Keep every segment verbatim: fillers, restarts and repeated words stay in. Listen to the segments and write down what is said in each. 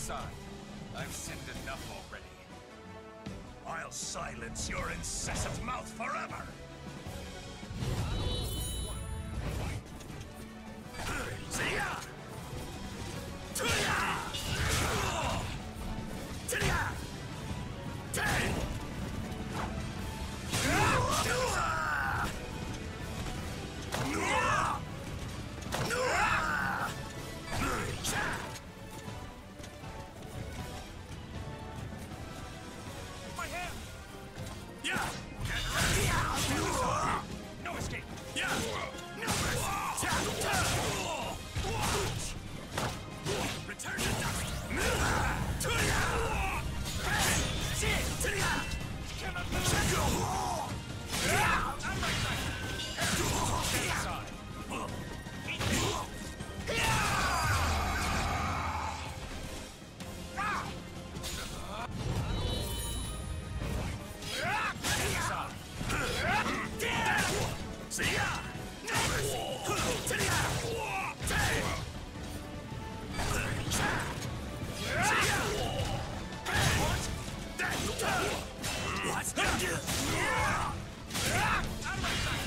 aside. I've sinned enough already. I'll silence your incessant mouth forever! See ya! To ya! To ya! Ten! My hand! Yeah! No escape! Yeah! No mercy! Return to dust! To ya! To ya! Cannot move! I'm right side! Stand aside! Eat me! See ya! No mercy! To ya! See ya! What? That! What? I'm right side!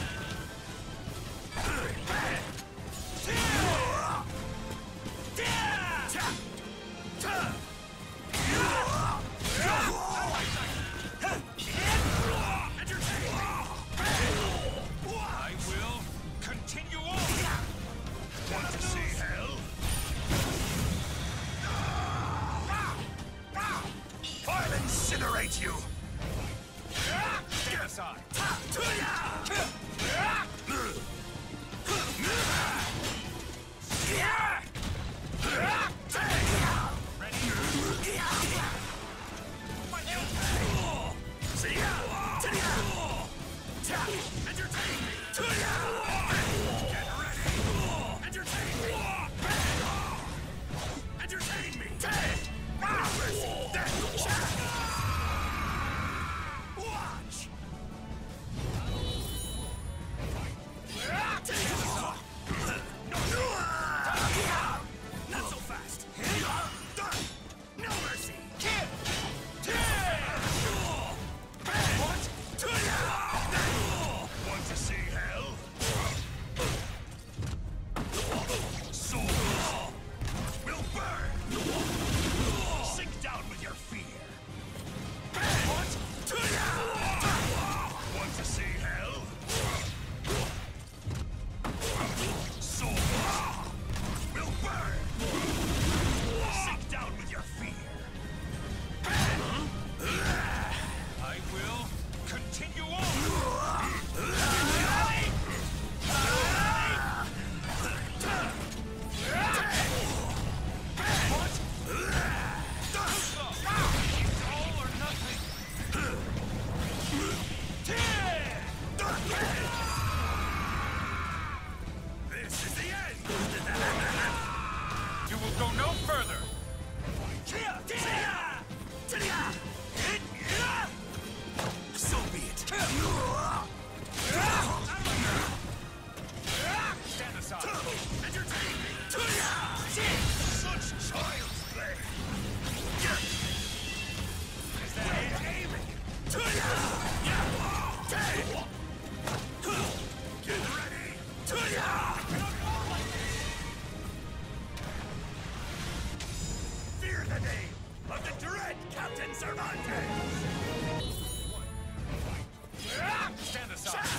I will continue on! Want to see hell? I'll incinerate you! Stand aside! Ready? See ya! Entertain me! Get ready! Entertain me! Entertain me! Watch! Not so fast! No mercy! What? Want to see hell? Soul will burn! Sink down with your fear! What? Want to see hell? Soul will burn! Sink down with your fear! I will continue on! What? All or nothing! This is the end! You will go no further! So be it! Stand aside! Entertain me! Such child's play! Is that it? Aiming! Get ready! Fear the name of the dread Captain Cervantes! Stand aside!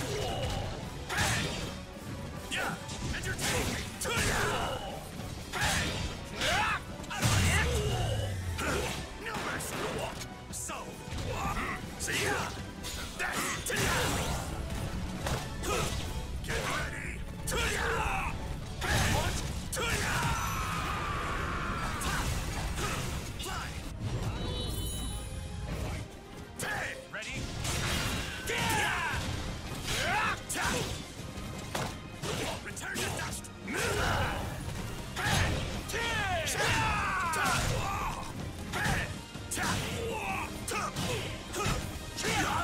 Yeah! Entertain me! No mercy! So! See ya! That's it! Get ready! What? Fly! Ready? Return to dust! Yeah!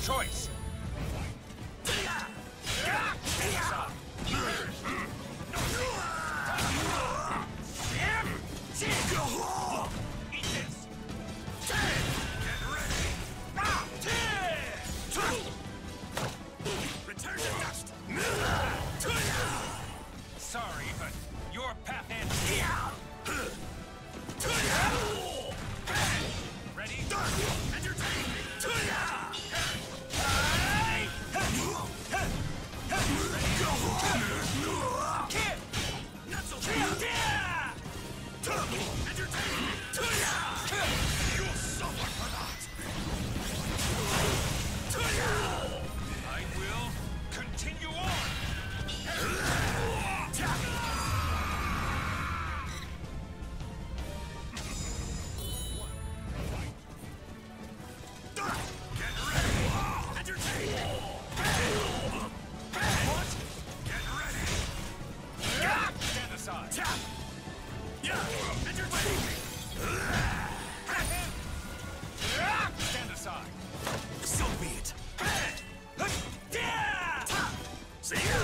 choice. Stand aside. Eat this. Get ready. Return to dust. Sorry, but your path ends here. Ready? Entertain me. Kid! Not so fast! Entertain me! You'll suffer for that! I will continue on! Get ready! Entertain me! What? Get ready! Stand aside! Entertain me! Stand aside! So be it! See ya!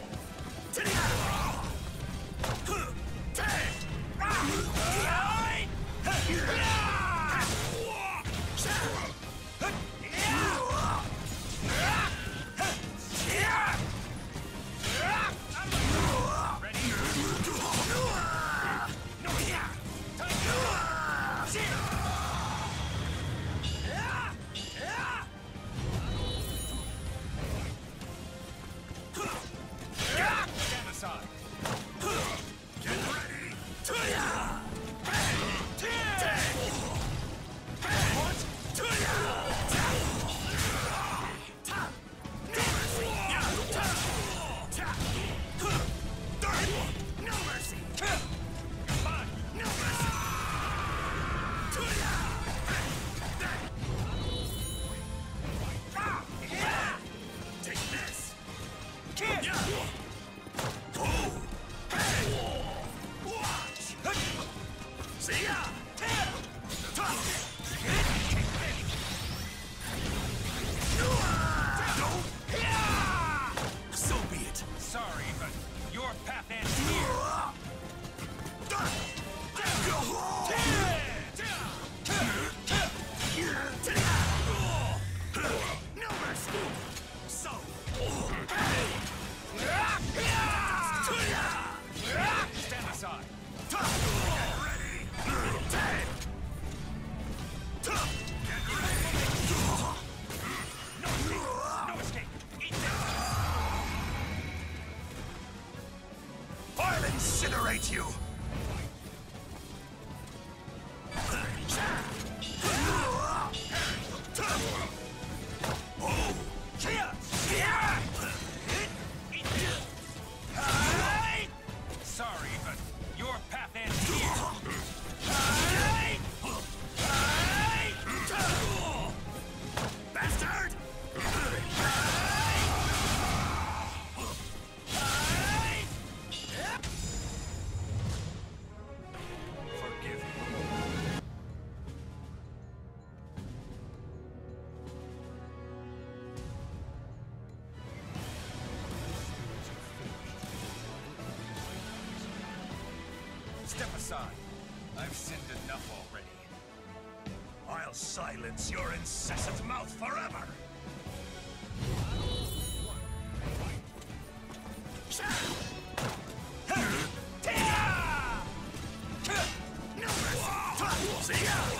Incinerate you! Sorry, but your path ends here. Bastard! Forgive me. Step aside. I've sinned enough already. I'll silence your incessant mouth forever! No mercy! See ya!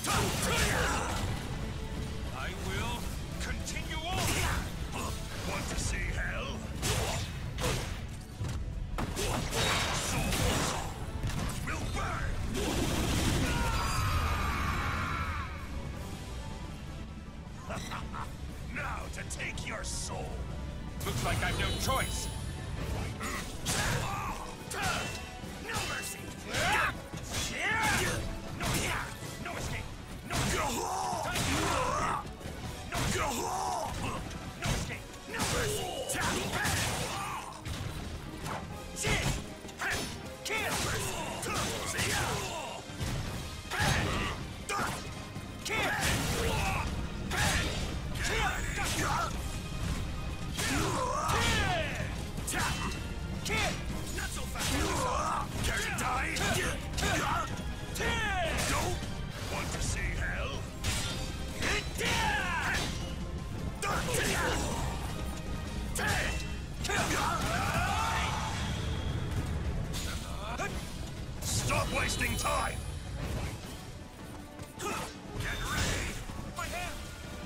I will continue on. Want to see hell? Soul will burn! Now to take your soul! Looks like I've no choice. No mercy! No, no escape! No escape! No escape! No escape! No mercy! Shit! Kill! See ya! Kill! Kid! Not so fast! Care to die? Don't want to see hell? Stop wasting time! Get ready! My hand!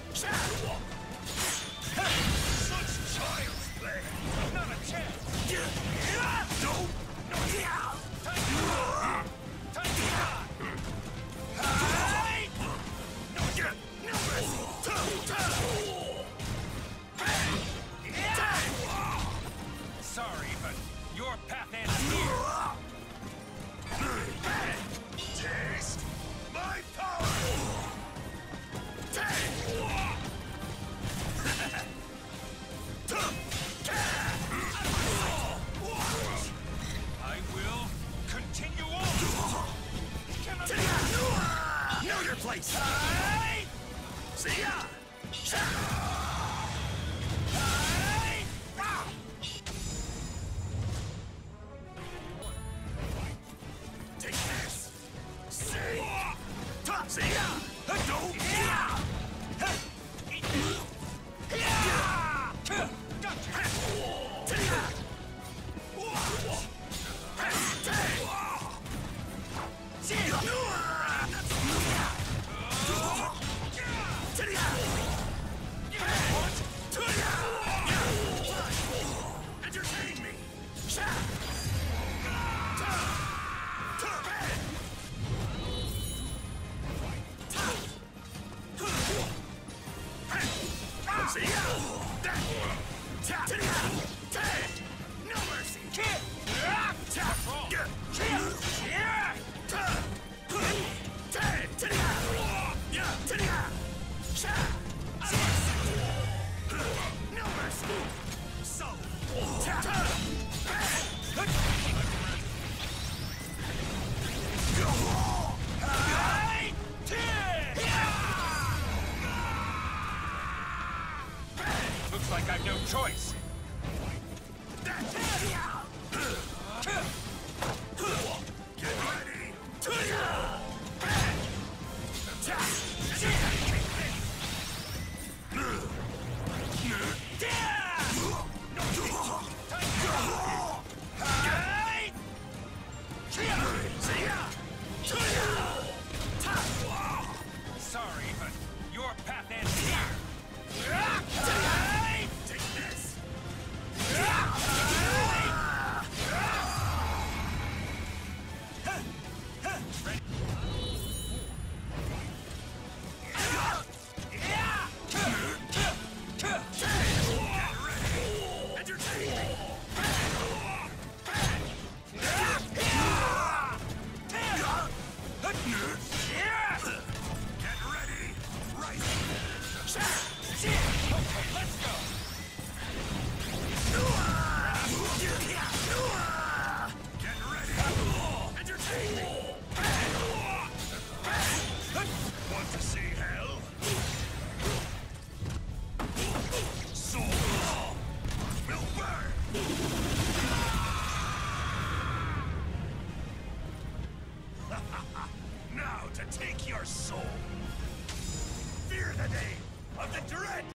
Such child's play! Not a chance! No! No! Time to die! Time to die! No! Get! No! Sorry, but your path ends here. Taste my power! I will continue on. Know your place! See ya! Take this! See! See ya! Don't! Entertain me! See ya! No mercy! Kid! No mercy! So! Looks like I've no choice. Get ready! Sorry, but your path ends here. Take this! Entertain me! Get ready! Right! Okay, let's go. Get ready! Entertain me! Want to see hell? Soul will burn! Now to take your soul! Fear the name of the dread